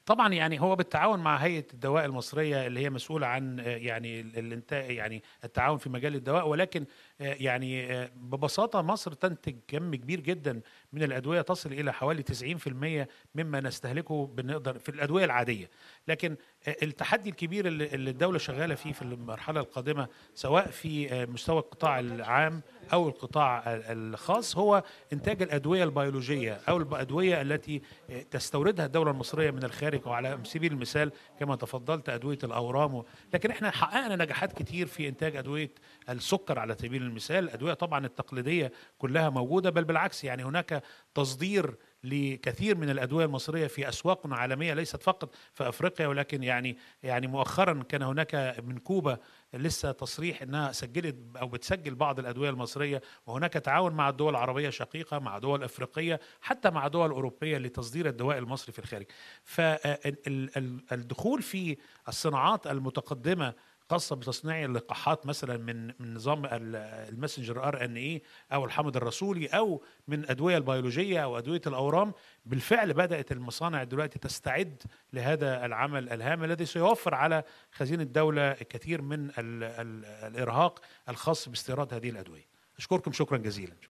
طبعًا يعني هو بالتعاون مع هيئة الدواء المصرية اللي هي مسؤولة عن يعني يعني التعاون في مجال الدواء، ولكن ببساطة مصر تنتج كم كبير جدًا من الأدوية تصل إلى حوالي 90% مما نستهلكه بنقدر في الأدوية العادية، لكن التحدي الكبير اللي الدولة شغالة فيه في المرحلة القادمة سواء في مستوى القطاع العام أو القطاع الخاص هو إنتاج الأدوية البيولوجية أو الأدوية التي تستوردها الدولة المصرية من الخارج، وعلى سبيل المثال كما تفضلت أدوية الأورام لكن إحنا حققنا نجاحات كتير في إنتاج أدوية السكر على سبيل المثال، الأدوية طبعًا التقليدية كلها موجودة، بل بالعكس يعني هناك تصدير لكثير من الأدوية المصرية في أسواق عالمية ليست فقط في أفريقيا، ولكن يعني مؤخرًا كان هناك من كوبا لسه تصريح إنها سجّلت أو بتسجّل بعض الأدوية المصرية، وهناك تعاون مع الدول العربية الشقيقة، مع دول أفريقية، حتى مع دول أوروبية لتصدير الدواء المصري في الخارج. ف الدخول في الصناعات المتقدمة خاصة بتصنيع اللقاحات مثلًا من نظام الMessenger RNA أو الحمض الرسولي أو من أدوية البيولوجية أو أدوية الأورام، بالفعل بدأت المصانع دلوقتي تستعد لهذا العمل الهام الذي سيوفر على خزينة الدولة الكثير من الإرهاق الخاص باستيراد هذه الأدوية. أشكركم شكرًا جزيلًا.